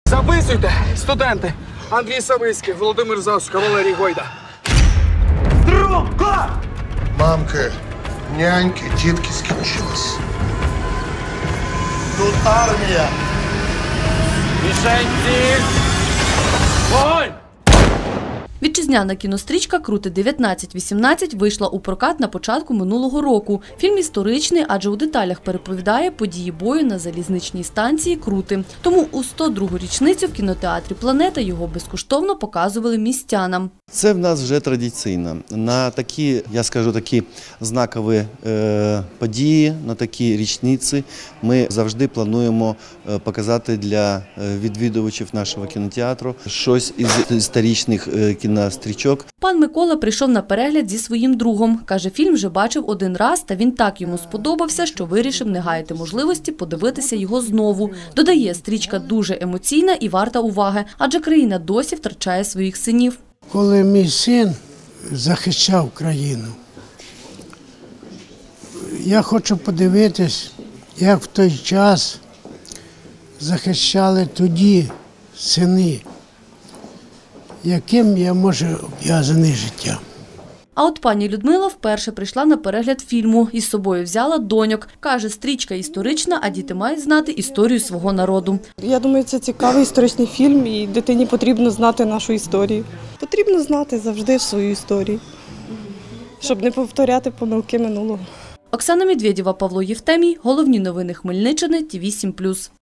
Записуйте, студенти. Андрій Савицький, Володимир Завська, Валерій Гойда. Друга! Мамки, няньки, дітки скінчились. Тут армія. Мішень, ціль! Вогонь! Вітчизняна кінострічка «Крути-1918» вийшла у прокат на початку минулого року. Фільм історичний, адже у деталях переповідає події бою на залізничній станції Крути. Тому у 102-гу річницю в кінотеатрі «Планета» його безкоштовно показували містянам. Це в нас вже традиційно. На такі, я скажу, такі знакові події, на такі річниці ми завжди плануємо показати для відвідувачів нашого кінотеатру щось із історичних кінострічок. Пан Микола прийшов на перегляд зі своїм другом. Каже, фільм вже бачив один раз, та він так йому сподобався, що вирішив не гаяти можливості подивитися його знову. Додає, стрічка дуже емоційна і варта уваги, адже країна досі втрачає своїх синів. Коли мій син захищав країну, я хочу подивитись, як в той час захищали тоді сини, яким я, може, обв'язаний життям. А от пані Людмила вперше прийшла на перегляд фільму. Із собою взяла доньок. Каже, стрічка історична, а діти мають знати історію свого народу. Я думаю, це цікавий історичний фільм, і дитині потрібно знати нашу історію. Потрібно знати завжди свою історію, щоб не повторяти помилки минулого. Оксана Медведєва, Павло Євтемій. Головні новини Хмельниччини, ТІВІ 7+.